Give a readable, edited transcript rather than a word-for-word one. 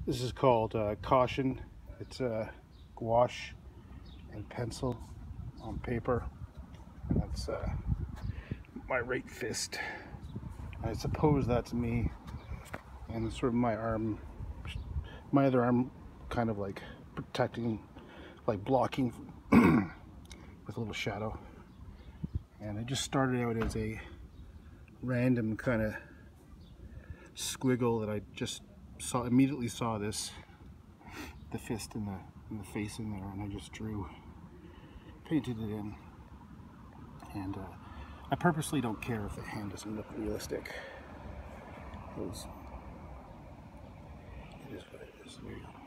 This is called Caution. It's gouache and pencil on paper. And that's my right fist. I suppose that's me, and sort of my arm, my other arm, kind of like protecting, like blocking with a little shadow. And it just started out as a random kind of squiggle that I just immediately saw this, the fist and the face in there, and I just painted it in. And I purposely don't care if the hand doesn't look realistic. It is what it is. There you go.